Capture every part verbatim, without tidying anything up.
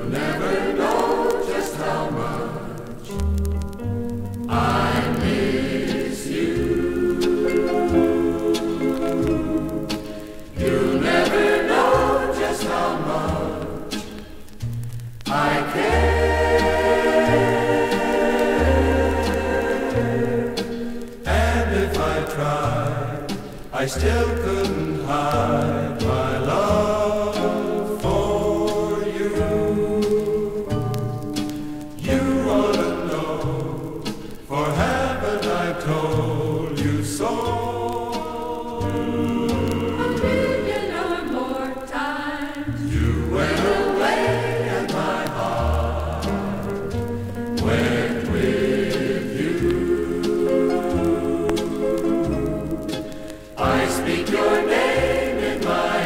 never know just how much I miss you. You'll never know just how much I care. And if I tried, I still couldn't hide my love for you. You ought to know, for haven't I told you so? A million or more times You went away and my heart went with you. I speak your name in my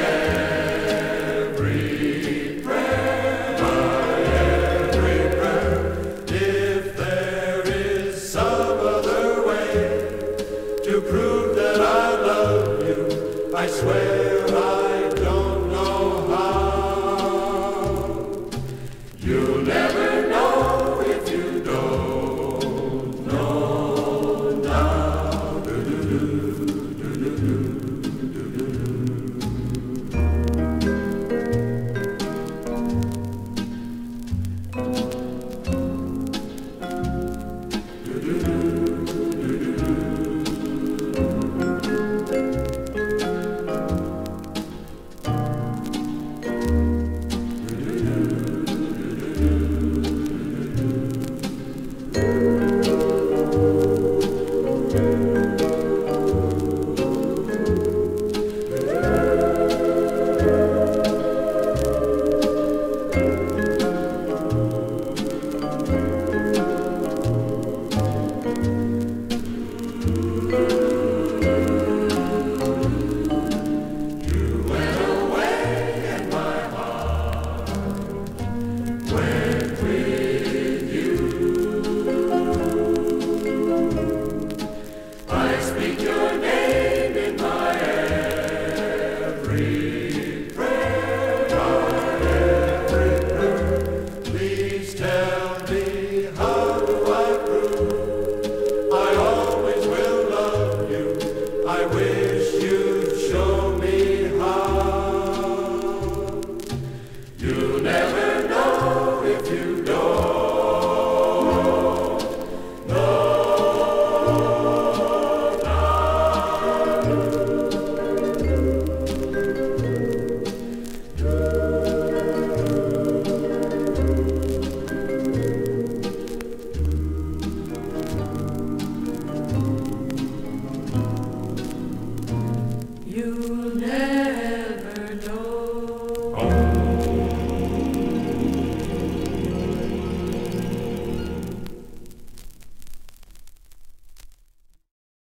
every prayer, my every prayer. If there is some other way to prove that I love you, I swear I don't know how. You'll never know if you don't know now. Do-do-do-do-do-do. I wish you'd show me how. You'll never know if you don't know now. You